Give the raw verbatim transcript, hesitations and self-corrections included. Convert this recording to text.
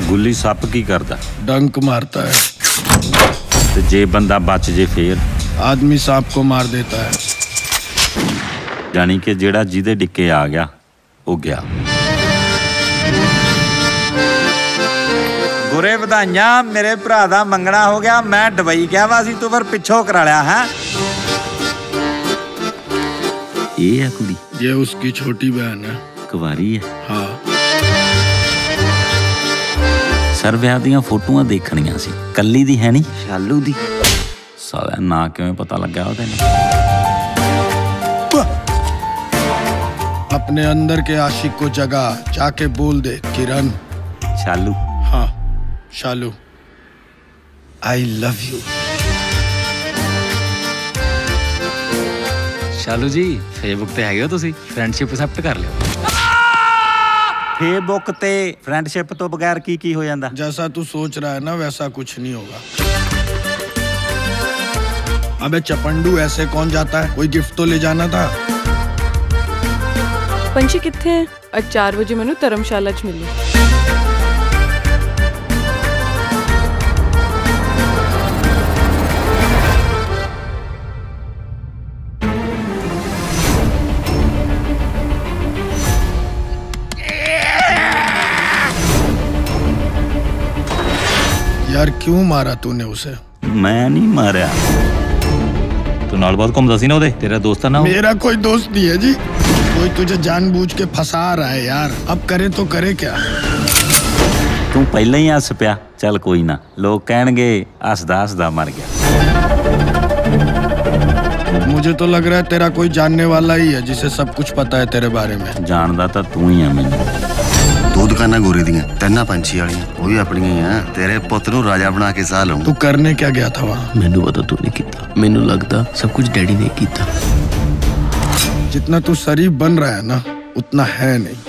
गुल्ली सप की करदा? डंक मारता है। ते जे बंदा बच जे फिर? आदमी सांप को मार देता है। जानी कि जेड़ा जिदे डिक्के आ गया वो गया। गुरे वधाइयां, मेरे भरा दा मंगना हो गया। मैं दुबई गया वा सी, तू फिर पिछों करा लिया है। ये है कुड़ी? ये उसकी छोटी बहन है। कुवारी है? हाँ। सर विआह दियां फोटोआं देखणियां सी, कल्ली दी है नहीं? शालू दी। साला ना किवें पता लग्या ओहदे? अपने अंदर के आशिक को जगा, जाके बोल दे किरण। शालू? हाँ Shalu, I love you. Shalu ji Facebook ते हैगे हो तुसी? फ्रेंडशिप एक्सेप्ट कर लियो। फेसबुक ते फ्रेंडशिप तो बगैर की की हो जांदा? जैसा तू सोच रहा है ना वैसा कुछ नहीं होगा। अबे चपंडू, ऐसे कौन जाता है? कोई गिफ्ट तो ले जाना था। पंछी कित्थे है? आज चार बजे मैनू धर्मशाला च मिली। यार क्यों मारा तूने उसे? मैं नहीं मारा। तू नाल बहुत घूमदा सी ना ओदे? तेरा दोस्त है ना? मेरा कोई दोस्त नहीं है जी। कोई तुझे जानबूझ के फंसा रहा है यार। अब करे तो करे क्या? तू पहले ही हस पिया। चल कोई ना, लोग कहणगे हसदा हसदा मर गया। मुझे तो लग रहा है तेरा कोई जानने वाला ही है जिसे सब कुछ पता है तेरे बारे में। जानदा तो तू ही है मैनू। दो दुकाना गोरी दियां, तिन्ना पंछी वालियां, वो भी अपनियां ही हैं। तेरे पुत नूं राजा बना के साह लूं। तू करने क्या गया था वहाँ? मैनू पता तू नहीं कीता। मैनू लगदा सब कुछ डैडी ने कीता। जितना तू शरीफ बन रहा है ना उतना है नहीं।